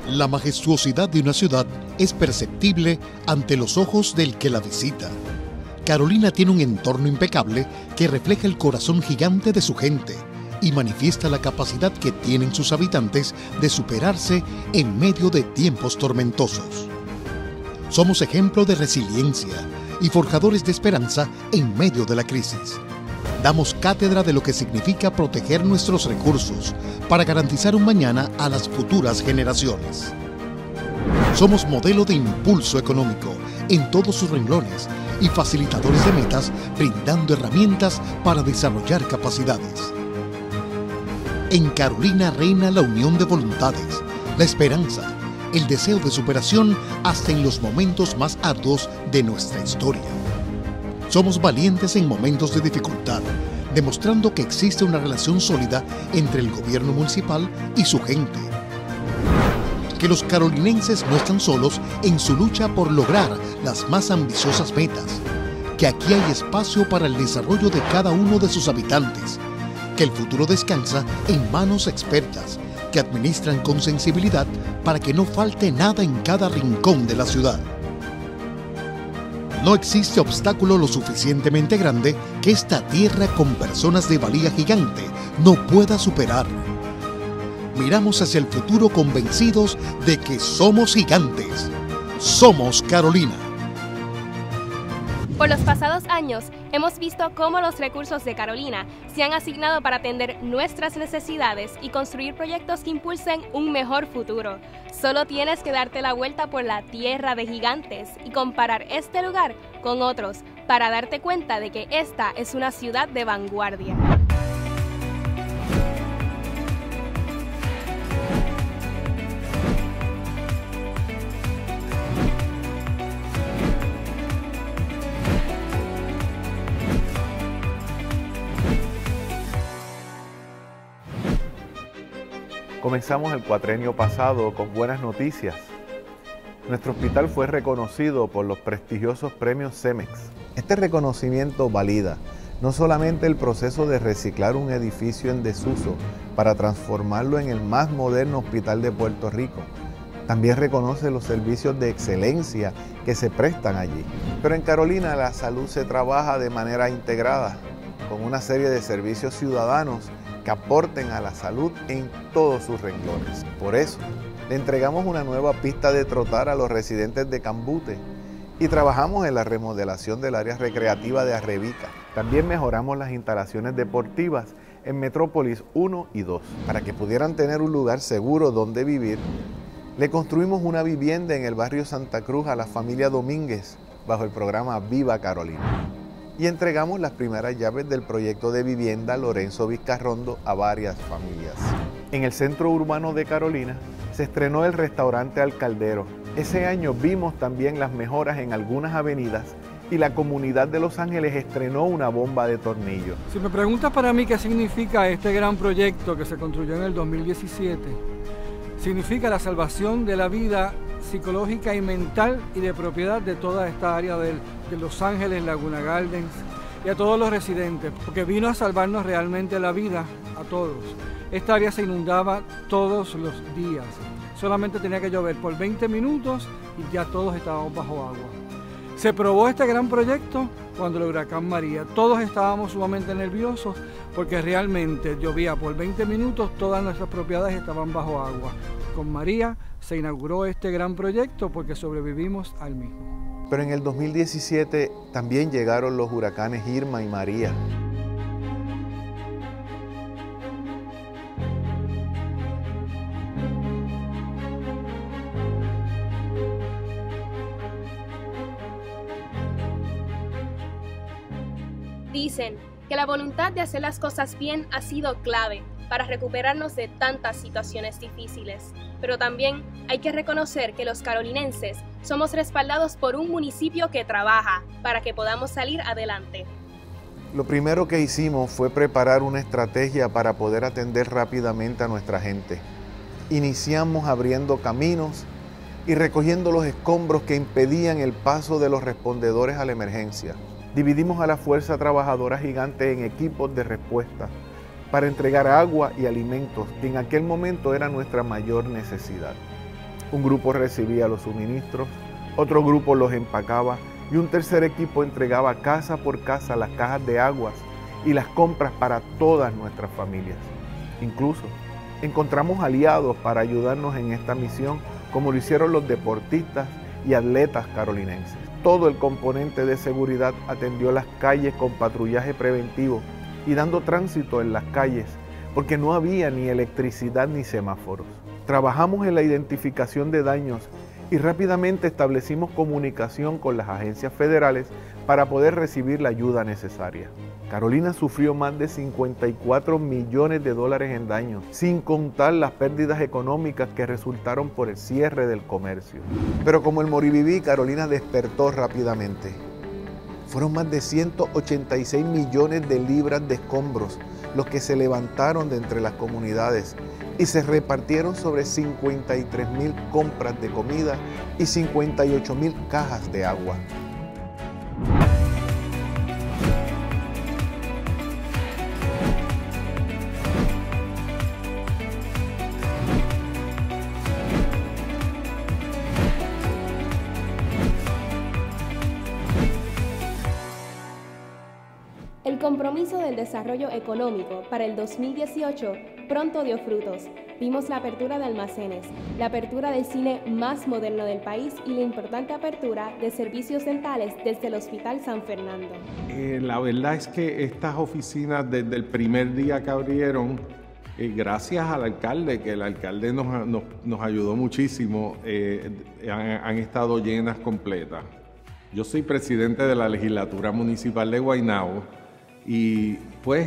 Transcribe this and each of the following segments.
La majestuosidad de una ciudad es perceptible ante los ojos del que la visita. Carolina tiene un entorno impecable que refleja el corazón gigante de su gente y manifiesta la capacidad que tienen sus habitantes de superarse en medio de tiempos tormentosos. Somos ejemplo de resiliencia y forjadores de esperanza en medio de la crisis. Damos cátedra de lo que significa proteger nuestros recursos para garantizar un mañana a las futuras generaciones. Somos modelo de impulso económico en todos sus renglones y facilitadores de metas, brindando herramientas para desarrollar capacidades. En Carolina reina la unión de voluntades, la esperanza, el deseo de superación hasta en los momentos más arduos de nuestra historia. Somos valientes en momentos de dificultad, demostrando que existe una relación sólida entre el gobierno municipal y su gente. Que los carolinenses no están solos en su lucha por lograr las más ambiciosas metas, que aquí hay espacio para el desarrollo de cada uno de sus habitantes, que el futuro descansa en manos expertas que administran con sensibilidad para que no falte nada en cada rincón de la ciudad. No existe obstáculo lo suficientemente grande que esta tierra con personas de valía gigante no pueda superar. Miramos hacia el futuro convencidos de que somos gigantes. Somos Carolina. Por los pasados años, hemos visto cómo los recursos de Carolina se han asignado para atender nuestras necesidades y construir proyectos que impulsen un mejor futuro. Solo tienes que darte la vuelta por la tierra de gigantes y comparar este lugar con otros para darte cuenta de que esta es una ciudad de vanguardia. Comenzamos el cuatrenio pasado con buenas noticias. Nuestro hospital fue reconocido por los prestigiosos premios CEMEX. Este reconocimiento valida no solamente el proceso de reciclar un edificio en desuso para transformarlo en el más moderno hospital de Puerto Rico, también reconoce los servicios de excelencia que se prestan allí. Pero en Carolina la salud se trabaja de manera integrada, con una serie de servicios ciudadanos que aporten a la salud en todos sus renglones. Por eso, le entregamos una nueva pista de trotar a los residentes de Cambute y trabajamos en la remodelación del área recreativa de Arrebica. También mejoramos las instalaciones deportivas en Metrópolis 1 y 2. Para que pudieran tener un lugar seguro donde vivir, le construimos una vivienda en el barrio Santa Cruz a la familia Domínguez bajo el programa Viva Carolina. Y entregamos las primeras llaves del proyecto de vivienda Lorenzo Vizcarrondo a varias familias. En el centro urbano de Carolina se estrenó el restaurante Al Caldero. Ese año vimos también las mejoras en algunas avenidas y la comunidad de Los Ángeles estrenó una bomba de tornillo. Si me preguntas para mí qué significa este gran proyecto que se construyó en el 2017, significa la salvación de la vida psicológica y mental y de propiedad de toda esta área de Los Ángeles, Laguna Gardens y a todos los residentes, porque vino a salvarnos realmente la vida a todos. Esta área se inundaba todos los días, solamente tenía que llover por 20 minutos y ya todos estábamos bajo agua. Se probó este gran proyecto cuando el huracán María. Todos estábamos sumamente nerviosos porque realmente llovía por 20 minutos, todas nuestras propiedades estaban bajo agua. Con María se inauguró este gran proyecto porque sobrevivimos al mismo. Pero en el 2017 también llegaron los huracanes Irma y María. Dicen que la voluntad de hacer las cosas bien ha sido clave para recuperarnos de tantas situaciones difíciles. Pero también hay que reconocer que los carolinenses somos respaldados por un municipio que trabaja para que podamos salir adelante. Lo primero que hicimos fue preparar una estrategia para poder atender rápidamente a nuestra gente. Iniciamos abriendo caminos y recogiendo los escombros que impedían el paso de los respondedores a la emergencia. Dividimos a la Fuerza Trabajadora Gigante en equipos de respuesta para entregar agua y alimentos, que en aquel momento era nuestra mayor necesidad. Un grupo recibía los suministros, otro grupo los empacaba y un tercer equipo entregaba casa por casa las cajas de aguas y las compras para todas nuestras familias. Incluso encontramos aliados para ayudarnos en esta misión, como lo hicieron los deportistas y atletas carolinenses. Todo el componente de seguridad atendió las calles con patrullaje preventivo y dando tránsito en las calles, porque no había ni electricidad ni semáforos. Trabajamos en la identificación de daños y rápidamente establecimos comunicación con las agencias federales para poder recibir la ayuda necesaria. Carolina sufrió más de 54 millones de dólares en daños, sin contar las pérdidas económicas que resultaron por el cierre del comercio. Pero como el Moriviví, Carolina despertó rápidamente. Fueron más de 186 millones de libras de escombros los que se levantaron de entre las comunidades y se repartieron sobre 53,000 compras de comida y 58,000 cajas de agua. El compromiso del desarrollo económico para el 2018 pronto dio frutos. Vimos la apertura de almacenes, la apertura del cine más moderno del país y la importante apertura de servicios dentales desde el Hospital San Fernando. La verdad es que estas oficinas desde el primer día que abrieron, gracias al alcalde, que el alcalde nos ayudó muchísimo, han estado llenas completas. Yo soy presidente de la legislatura municipal de Guaynabo y pues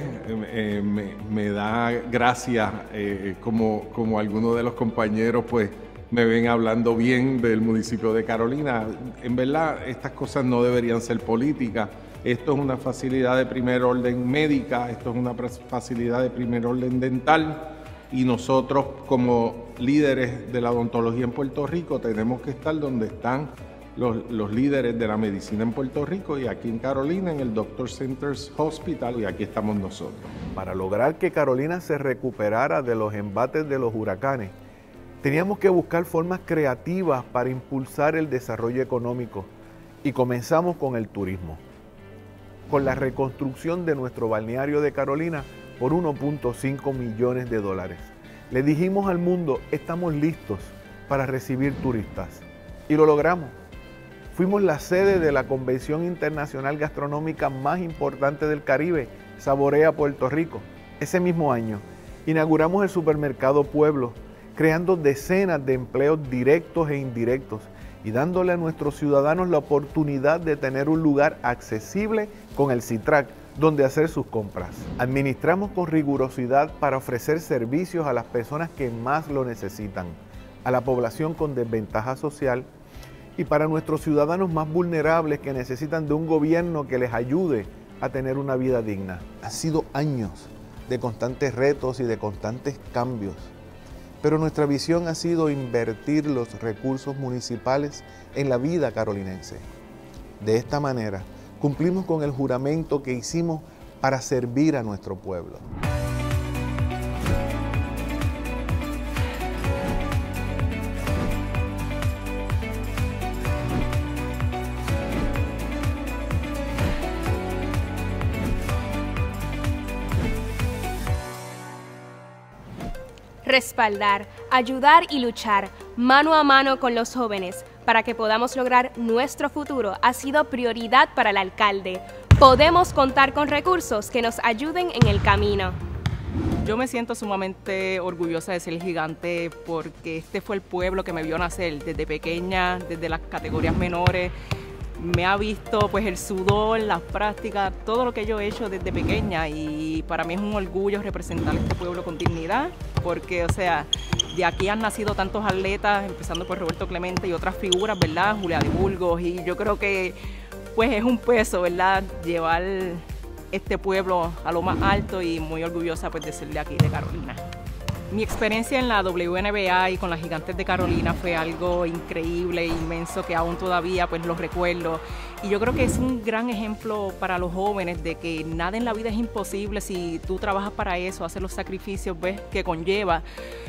me da gracia como algunos de los compañeros pues me ven hablando bien del municipio de Carolina. En verdad estas cosas no deberían ser políticas. Esto es una facilidad de primer orden médica, esto es una facilidad de primer orden dental y nosotros como líderes de la odontología en Puerto Rico tenemos que estar donde están los líderes de la medicina en Puerto Rico y aquí en Carolina, en el Doctor Centers Hospital, y aquí estamos nosotros. Para lograr que Carolina se recuperara de los embates de los huracanes, teníamos que buscar formas creativas para impulsar el desarrollo económico y comenzamos con el turismo, con la reconstrucción de nuestro balneario de Carolina por 1.5 millones de dólares. Le dijimos al mundo, estamos listos para recibir turistas y lo logramos. Fuimos la sede de la convención internacional gastronómica más importante del Caribe, Saborea Puerto Rico. Ese mismo año inauguramos el supermercado Pueblo, creando decenas de empleos directos e indirectos y dándole a nuestros ciudadanos la oportunidad de tener un lugar accesible con el CITRAC donde hacer sus compras. Administramos con rigurosidad para ofrecer servicios a las personas que más lo necesitan, a la población con desventaja social, y para nuestros ciudadanos más vulnerables que necesitan de un gobierno que les ayude a tener una vida digna. Han sido años de constantes retos y de constantes cambios, pero nuestra visión ha sido invertir los recursos municipales en la vida carolinense. De esta manera, cumplimos con el juramento que hicimos para servir a nuestro pueblo. Respaldar, ayudar y luchar mano a mano con los jóvenes para que podamos lograr nuestro futuro ha sido prioridad para el alcalde. Podemos contar con recursos que nos ayuden en el camino. Yo me siento sumamente orgullosa de ser el Gigante porque este fue el pueblo que me vio nacer desde pequeña, desde las categorías menores. Me ha visto pues el sudor, las prácticas, todo lo que yo he hecho desde pequeña y para mí es un orgullo representar a este pueblo con dignidad porque, o sea, de aquí han nacido tantos atletas, empezando por Roberto Clemente y otras figuras, ¿verdad? Julia de Burgos y yo creo que pues es un peso, ¿verdad? Llevar este pueblo a lo más alto y muy orgullosa pues de ser de aquí, de Carolina. Mi experiencia en la WNBA y con las Gigantes de Carolina fue algo increíble, inmenso, que aún todavía pues lo recuerdo. Y yo creo que es un gran ejemplo para los jóvenes de que nada en la vida es imposible si tú trabajas para eso, haces los sacrificios, ves, que conlleva.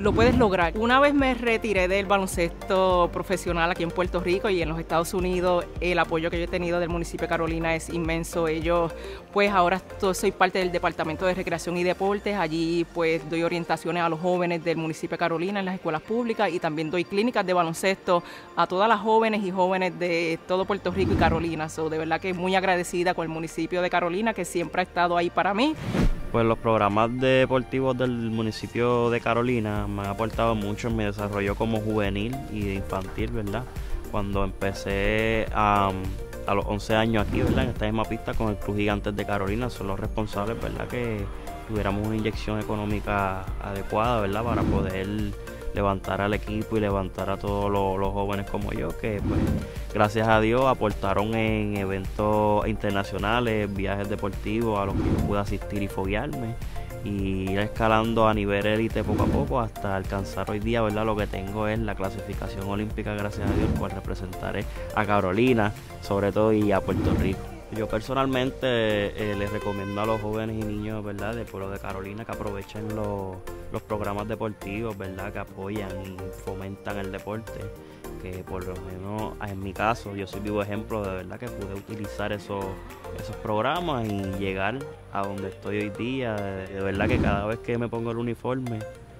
lo puedes lograr. Una vez me retiré del baloncesto profesional aquí en Puerto Rico y en los Estados Unidos, el apoyo que yo he tenido del municipio de Carolina es inmenso. Ellos, pues ahora soy parte del Departamento de Recreación y Deportes. Allí pues doy orientaciones a los jóvenes del municipio de Carolina en las escuelas públicas y también doy clínicas de baloncesto a todas las jóvenes y jóvenes de todo Puerto Rico y Carolina. De verdad que muy agradecida con el municipio de Carolina, que siempre ha estado ahí para mí. Pues los programas deportivos del municipio de Carolina me han aportado mucho en mi desarrollo como juvenil y de infantil, ¿verdad? Cuando empecé a los 11 años aquí, ¿verdad? En esta misma pista con el Club Gigantes de Carolina, son los responsables, ¿verdad? Que tuviéramos una inyección económica adecuada, ¿verdad? Para poder levantar al equipo y levantar a todos los jóvenes como yo, que pues gracias a Dios aportaron en eventos internacionales, viajes deportivos a los que yo pude asistir y foguearme y ir escalando a nivel élite poco a poco hasta alcanzar hoy día, ¿verdad? Lo que tengo es la clasificación olímpica, gracias a Dios, cual representaré a Carolina sobre todo y a Puerto Rico. Yo personalmente les recomiendo a los jóvenes y niños, ¿verdad?, del pueblo de Carolina que aprovechen los programas deportivos, ¿verdad?, que apoyan y fomentan el deporte, que por lo menos en mi caso yo soy vivo ejemplo de verdad que pude utilizar esos programas y llegar a donde estoy hoy día. De verdad que cada vez que me pongo el uniforme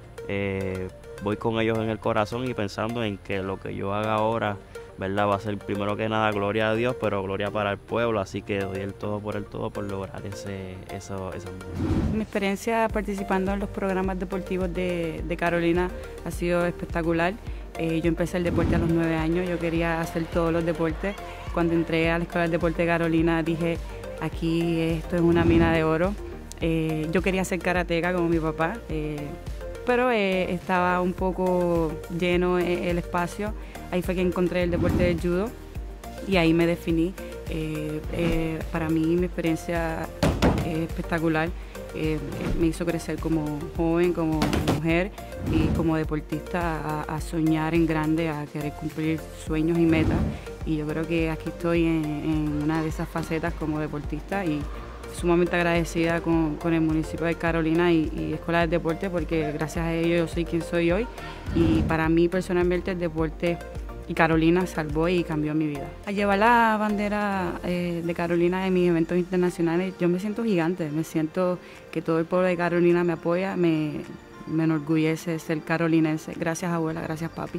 voy con ellos en el corazón y pensando en que lo que yo haga ahora, ¿verdad?, va a ser primero que nada gloria a Dios, pero gloria para el pueblo, así que doy el todo por lograr esa Mi experiencia participando en los programas deportivos de Carolina ha sido espectacular. Yo empecé el deporte a los 9 años, yo quería hacer todos los deportes. Cuando entré a la Escuela de Deporte de Carolina dije, aquí esto es una mina de oro. Yo quería ser karateca como mi papá, pero estaba un poco lleno el espacio. Ahí fue que encontré el deporte del judo y ahí me definí. Para mí mi experiencia es espectacular. Me hizo crecer como joven, como mujer y como deportista a soñar en grande, a querer cumplir sueños y metas. Y yo creo que aquí estoy en una de esas facetas como deportista y sumamente agradecida con el municipio de Carolina y Escuela del Deporte, porque gracias a ellos yo soy quien soy hoy y para mí personalmente el deporte y Carolina salvó y cambió mi vida. Al llevar la bandera de Carolina en mis eventos internacionales yo me siento gigante, me siento que todo el pueblo de Carolina me apoya, me enorgullece ser carolinense. Gracias abuela, gracias papi.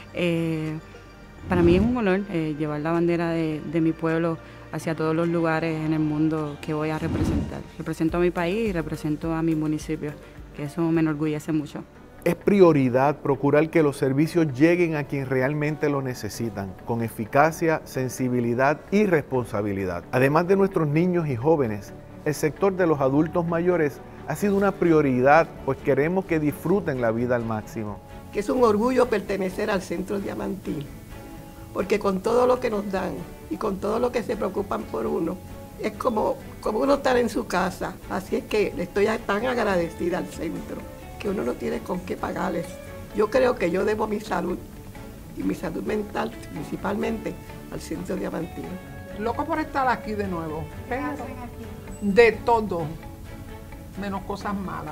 Para mí es un honor llevar la bandera de mi pueblo hacia todos los lugares en el mundo que voy a representar. Represento a mi país y represento a mi municipio, que eso me enorgullece mucho. Es prioridad procurar que los servicios lleguen a quien realmente lo necesitan, con eficacia, sensibilidad y responsabilidad. Además de nuestros niños y jóvenes, el sector de los adultos mayores ha sido una prioridad, pues queremos que disfruten la vida al máximo. Que es un orgullo pertenecer al Centro Diamantil, porque con todo lo que nos dan y con todo lo que se preocupan por uno, es como uno estar en su casa. Así es que le estoy tan agradecida al centro, que uno no tiene con qué pagarles. Yo creo que yo debo mi salud, y mi salud mental principalmente, al Centro Diamantil. Loco por estar aquí de nuevo, pero de todo, menos cosas malas.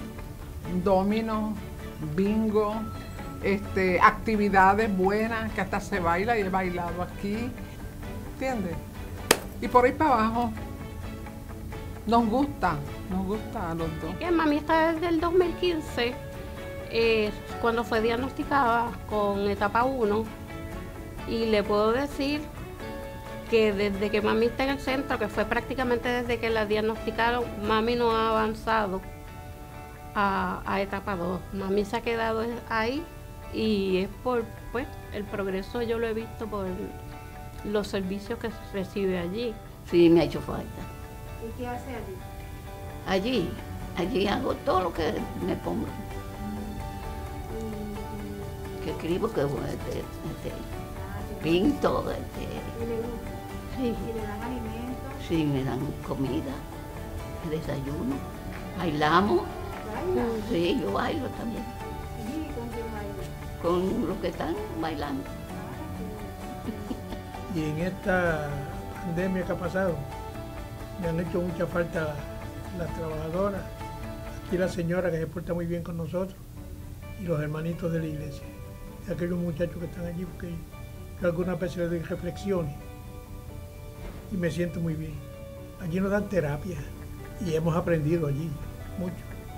Dominó, bingo, actividades buenas, que hasta se baila y he bailado aquí, ¿entiendes? Y por ahí para abajo, nos gusta a los dos. Que mami está desde el 2015, cuando fue diagnosticada con etapa 1, y le puedo decir que desde que mami está en el centro, que fue prácticamente desde que la diagnosticaron, mami no ha avanzado a etapa 2. Mami se ha quedado ahí y es por, pues, el progreso yo lo he visto por los servicios que recibe allí. Sí, me ha hecho falta. ¿Y qué hace allí? Allí hago todo lo que me pongo. Que escribo, que pinto. Sí. ¿Y le dan alimentos? Sí, me dan comida, desayuno, bailamos. ¿Baila? Sí, yo bailo también. ¿Y con quién baila? Con los que están bailando. Y en esta pandemia que ha pasado, me han hecho mucha falta las trabajadoras. Aquí la señora que se porta muy bien con nosotros. y los hermanitos de la iglesia, de aquellos muchachos que están allí, porque yo algunas veces les doy reflexiones y me siento muy bien. Allí nos dan terapia y hemos aprendido allí mucho.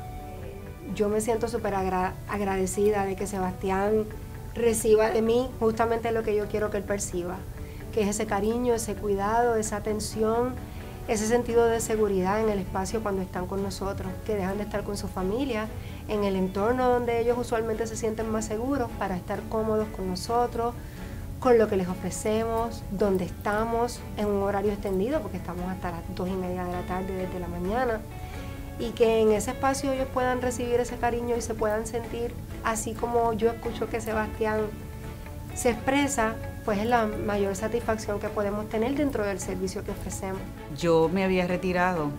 Yo me siento súper agradecida de que Sebastián reciba de mí justamente lo que yo quiero que él perciba, que es ese cariño, ese cuidado, esa atención, ese sentido de seguridad en el espacio cuando están con nosotros, que dejan de estar con su familia, en el entorno donde ellos usualmente se sienten más seguros para estar cómodos con nosotros, con lo que les ofrecemos, donde estamos en un horario extendido, porque estamos hasta las 2:30 de la tarde desde la mañana, y que en ese espacio ellos puedan recibir ese cariño y se puedan sentir así como yo escucho que Sebastián se expresa, pues es la mayor satisfacción que podemos tener dentro del servicio que ofrecemos. Yo me había retirado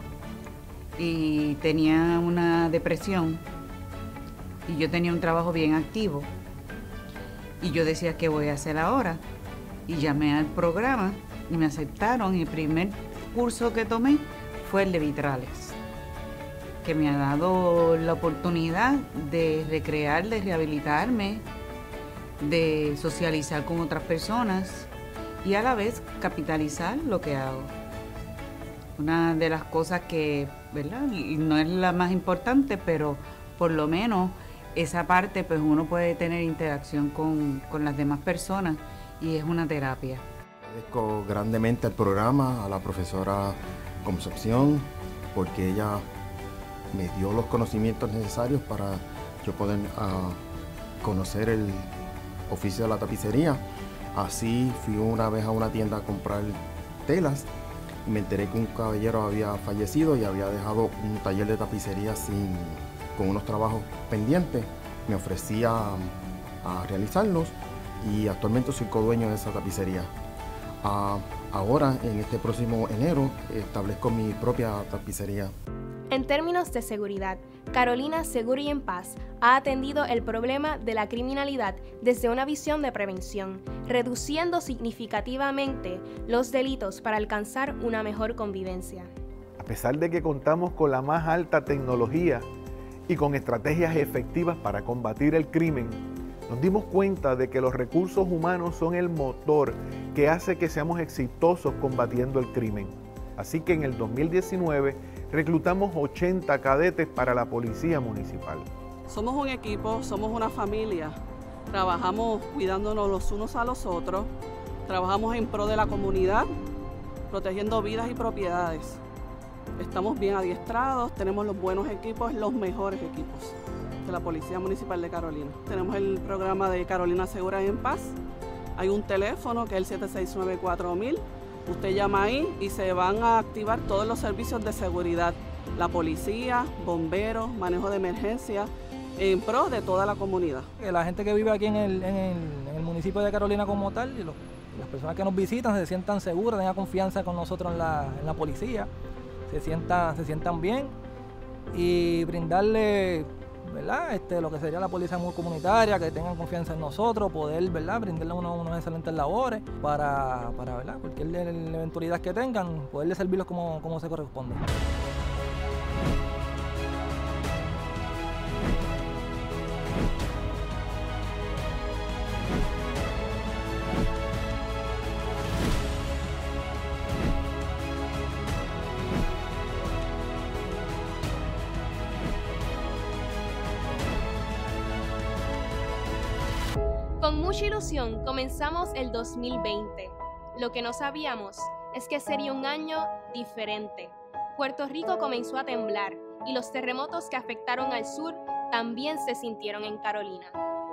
y tenía una depresión y yo tenía un trabajo bien activo y yo decía, ¿qué voy a hacer ahora? Y llamé al programa y me aceptaron. El primer curso que tomé fue el de vitrales, que me ha dado la oportunidad de recrear, de rehabilitarme, de socializar con otras personas y a la vez capitalizar lo que hago. Una de las cosas que, ¿verdad?, no es la más importante, pero por lo menos esa parte, pues uno puede tener interacción con las demás personas y es una terapia. Agradezco grandemente al programa, a la profesora Concepción, porque ella me dio los conocimientos necesarios para yo poder conocer el oficio de la tapicería. Así fui una vez a una tienda a comprar telas y me enteré que un caballero había fallecido y había dejado un taller de tapicería con unos trabajos pendientes. Me ofrecí a realizarlos y actualmente soy codueño de esa tapicería. Ahora, en este próximo enero, establezco mi propia tapicería. En términos de seguridad, Carolina Seguro y en Paz ha atendido el problema de la criminalidad desde una visión de prevención, reduciendo significativamente los delitos para alcanzar una mejor convivencia. A pesar de que contamos con la más alta tecnología y con estrategias efectivas para combatir el crimen, nos dimos cuenta de que los recursos humanos son el motor que hace que seamos exitosos combatiendo el crimen. Así que en el 2019 reclutamos 80 cadetes para la Policía Municipal. Somos un equipo, somos una familia, trabajamos cuidándonos los unos a los otros, trabajamos en pro de la comunidad, protegiendo vidas y propiedades. Estamos bien adiestrados, tenemos los buenos equipos, los mejores equipos de la Policía Municipal de Carolina. Tenemos el programa de Carolina Segura y en Paz, hay un teléfono que es el 769-4000. Usted llama ahí y se van a activar todos los servicios de seguridad, la policía, bomberos, manejo de emergencia, en pro de toda la comunidad. La gente que vive aquí en el municipio de Carolina como tal, y las personas que nos visitan se sientan seguras, tengan confianza con nosotros en la policía, se sientan bien y brindarle, ¿verdad?, lo que sería la policía comunitaria, que tengan confianza en nosotros, poder, ¿verdad?, brindarle unas excelentes labores para ¿verdad?, cualquier eventualidad que tengan, poderles servirlos como se corresponde. Con mucha ilusión comenzamos el 2020. Lo que no sabíamos es que sería un año diferente. Puerto Rico comenzó a temblar y los terremotos que afectaron al sur también se sintieron en Carolina.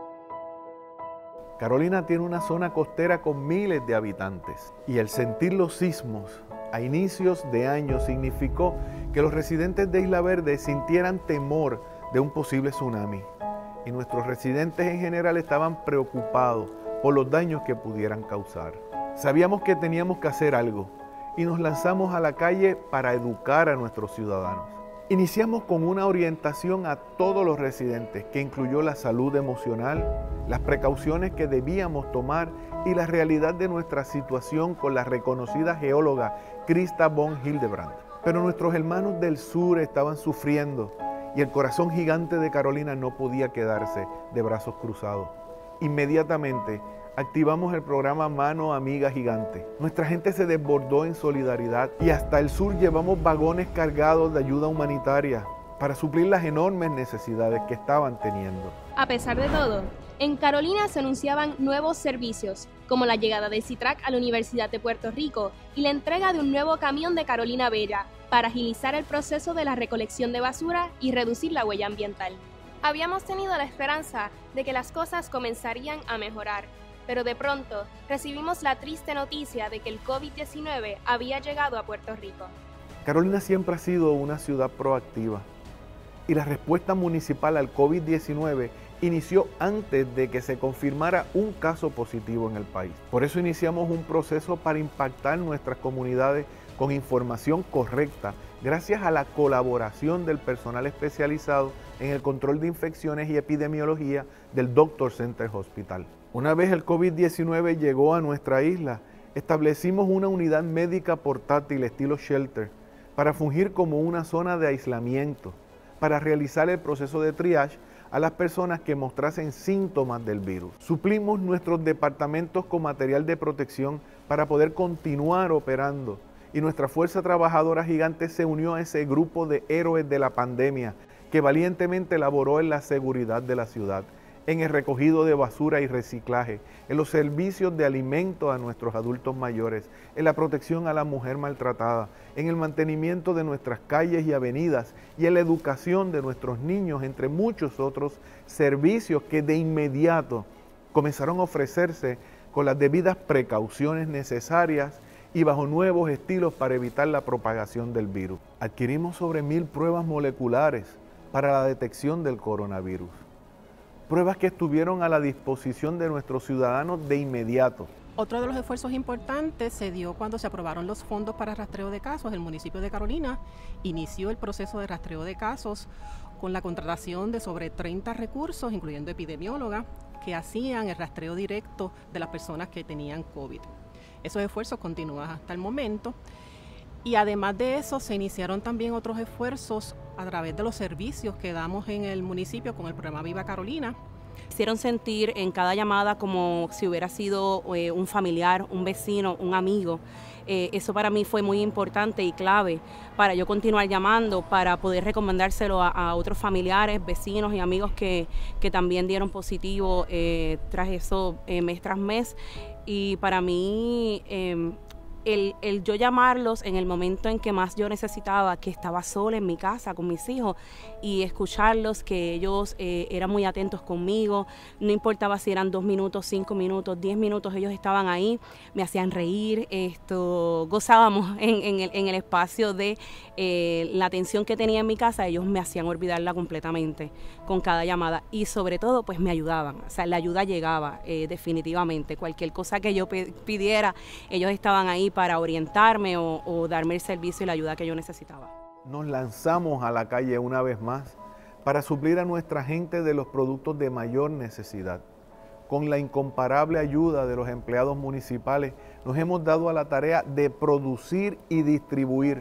Carolina tiene una zona costera con miles de habitantes y el sentir los sismos a inicios de año significó que los residentes de Isla Verde sintieran temor de un posible tsunami. Y nuestros residentes en general estaban preocupados por los daños que pudieran causar. Sabíamos que teníamos que hacer algo y nos lanzamos a la calle para educar a nuestros ciudadanos. Iniciamos con una orientación a todos los residentes que incluyó la salud emocional, las precauciones que debíamos tomar y la realidad de nuestra situación con la reconocida geóloga Christa von Hildebrand. Pero nuestros hermanos del sur estaban sufriendo y el corazón gigante de Carolina no podía quedarse de brazos cruzados. Inmediatamente activamos el programa Mano Amiga Gigante. Nuestra gente se desbordó en solidaridad y hasta el sur llevamos vagones cargados de ayuda humanitaria para suplir las enormes necesidades que estaban teniendo. A pesar de todo, en Carolina se anunciaban nuevos servicios, como la llegada del CITRAC a la Universidad de Puerto Rico y la entrega de un nuevo camión de Carolina Bella para agilizar el proceso de la recolección de basura y reducir la huella ambiental. Habíamos tenido la esperanza de que las cosas comenzarían a mejorar, pero de pronto recibimos la triste noticia de que el COVID-19 había llegado a Puerto Rico. Carolina siempre ha sido una ciudad proactiva y la respuesta municipal al COVID-19 inició antes de que se confirmara un caso positivo en el país. Por eso iniciamos un proceso para impactar nuestras comunidades con información correcta, gracias a la colaboración del personal especializado en el control de infecciones y epidemiología del Doctor Center Hospital. Una vez el COVID-19 llegó a nuestra isla, establecimos una unidad médica portátil estilo shelter para fungir como una zona de aislamiento, para realizar el proceso de triage a las personas que mostrasen síntomas del virus. Suplimos nuestros departamentos con material de protección para poder continuar operando y nuestra fuerza trabajadora gigante se unió a ese grupo de héroes de la pandemia que valientemente laboró en la seguridad de la ciudad, en el recogido de basura y reciclaje, en los servicios de alimento a nuestros adultos mayores, en la protección a la mujer maltratada, en el mantenimiento de nuestras calles y avenidas y en la educación de nuestros niños, entre muchos otros servicios que de inmediato comenzaron a ofrecerse con las debidas precauciones necesarias y bajo nuevos estilos para evitar la propagación del virus. Adquirimos sobre 1000 pruebas moleculares para la detección del coronavirus. Pruebas que estuvieron a la disposición de nuestros ciudadanos de inmediato. Otro de los esfuerzos importantes se dio cuando se aprobaron los fondos para rastreo de casos. El municipio de Carolina inició el proceso de rastreo de casos con la contratación de sobre 30 recursos, incluyendo epidemiólogas, que hacían el rastreo directo de las personas que tenían COVID. Esos esfuerzos continúan hasta el momento. Y además de eso, se iniciaron también otros esfuerzos a través de los servicios que damos en el municipio con el programa Viva Carolina. Hicieron sentir en cada llamada como si hubiera sido un familiar, un vecino, un amigo. Eso para mí fue muy importante y clave para yo continuar llamando, para poder recomendárselo a otros familiares, vecinos y amigos que también dieron positivo tras eso mes tras mes. Y para mí el yo llamarlos en el momento en que más yo necesitaba, que estaba sola en mi casa con mis hijos, y escucharlos, que ellos eran muy atentos conmigo, no importaba si eran 2 minutos, 5 minutos, 10 minutos, ellos estaban ahí, me hacían reír, gozábamos en el espacio de la atención que tenía en mi casa, ellos me hacían olvidarla completamente con cada llamada y sobre todo pues me ayudaban, o sea, la ayuda llegaba definitivamente, cualquier cosa que yo pidiera, ellos estaban ahí para orientarme o darme el servicio y la ayuda que yo necesitaba. Nos lanzamos a la calle una vez más para suplir a nuestra gente de los productos de mayor necesidad. Con la incomparable ayuda de los empleados municipales, nos hemos dado a la tarea de producir y distribuir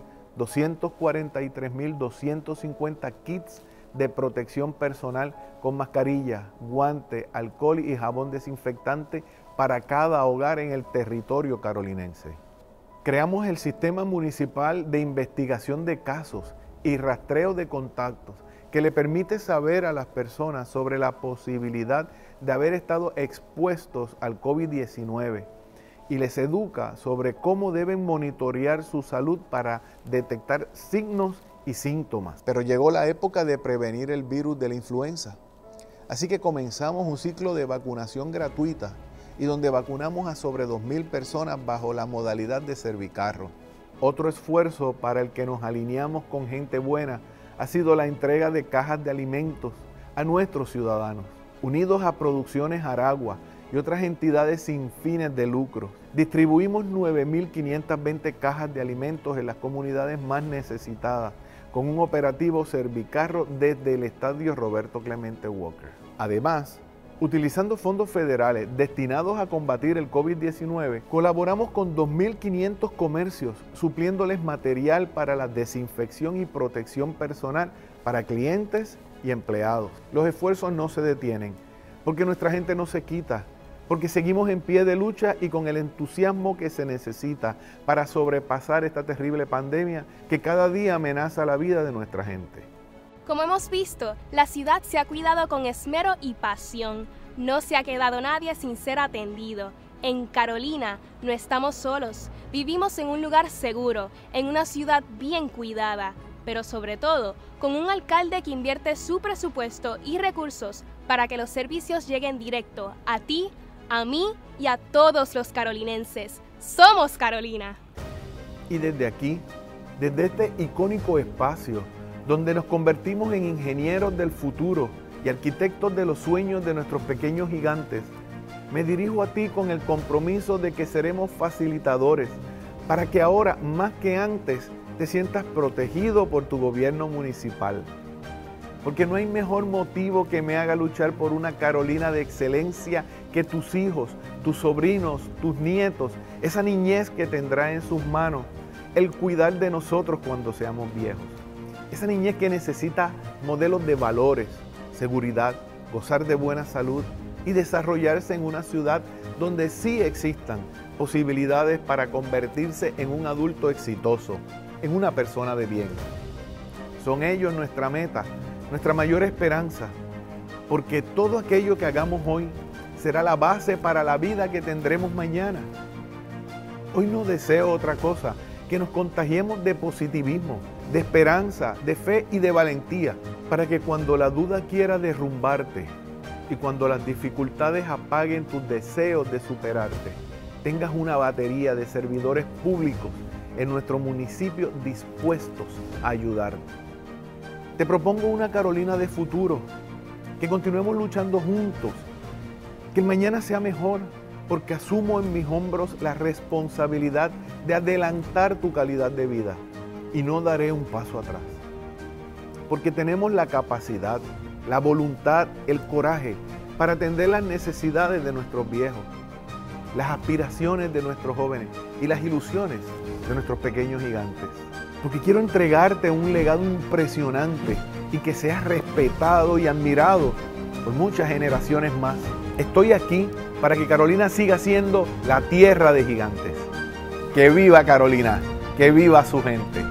243.250 kits de protección personal con mascarilla, guante, alcohol y jabón desinfectante para cada hogar en el territorio carolinense. Creamos el Sistema Municipal de Investigación de Casos y Rastreo de Contactos, que le permite saber a las personas sobre la posibilidad de haber estado expuestos al COVID-19 y les educa sobre cómo deben monitorear su salud para detectar signos y síntomas. Pero llegó la época de prevenir el virus de la influenza, así que comenzamos un ciclo de vacunación gratuita y donde vacunamos a sobre 2.000 personas bajo la modalidad de Servicarro. Otro esfuerzo para el que nos alineamos con gente buena ha sido la entrega de cajas de alimentos a nuestros ciudadanos, unidos a Producciones Aragua y otras entidades sin fines de lucro. Distribuimos 9.520 cajas de alimentos en las comunidades más necesitadas, con un operativo Servicarro desde el Estadio Roberto Clemente Walker. Además, utilizando fondos federales destinados a combatir el COVID-19, colaboramos con 2.500 comercios, supliéndoles material para la desinfección y protección personal para clientes y empleados. Los esfuerzos no se detienen, porque nuestra gente no se quita, porque seguimos en pie de lucha y con el entusiasmo que se necesita para sobrepasar esta terrible pandemia que cada día amenaza la vida de nuestra gente. Como hemos visto, la ciudad se ha cuidado con esmero y pasión. No se ha quedado nadie sin ser atendido. En Carolina no estamos solos. Vivimos en un lugar seguro, en una ciudad bien cuidada, pero sobre todo con un alcalde que invierte su presupuesto y recursos para que los servicios lleguen directo a ti, a mí y a todos los carolinenses. ¡Somos Carolina! Y desde aquí, desde este icónico espacio, donde nos convertimos en ingenieros del futuro y arquitectos de los sueños de nuestros pequeños gigantes, me dirijo a ti con el compromiso de que seremos facilitadores para que ahora, más que antes, te sientas protegido por tu gobierno municipal. Porque no hay mejor motivo que me haga luchar por una Carolina de excelencia que tus hijos, tus sobrinos, tus nietos, esa niñez que tendrá en sus manos, el cuidar de nosotros cuando seamos viejos. Esa niñez que necesita modelos de valores, seguridad, gozar de buena salud y desarrollarse en una ciudad donde sí existan posibilidades para convertirse en un adulto exitoso, en una persona de bien. Son ellos nuestra meta, nuestra mayor esperanza, porque todo aquello que hagamos hoy será la base para la vida que tendremos mañana. Hoy no deseo otra cosa que nos contagiemos de positivismo, de esperanza, de fe y de valentía, para que cuando la duda quiera derrumbarte y cuando las dificultades apaguen tus deseos de superarte, tengas una batería de servidores públicos en nuestro municipio dispuestos a ayudarte. Te propongo una Carolina de futuro, que continuemos luchando juntos, que el mañana sea mejor, porque asumo en mis hombros la responsabilidad de adelantar tu calidad de vida y no daré un paso atrás. Porque tenemos la capacidad, la voluntad, el coraje para atender las necesidades de nuestros viejos, las aspiraciones de nuestros jóvenes y las ilusiones de nuestros pequeños gigantes. Porque quiero entregarte un legado impresionante y que seas respetado y admirado por muchas generaciones más. Estoy aquí para que Carolina siga siendo la tierra de gigantes. ¡Que viva Carolina! ¡Que viva su gente!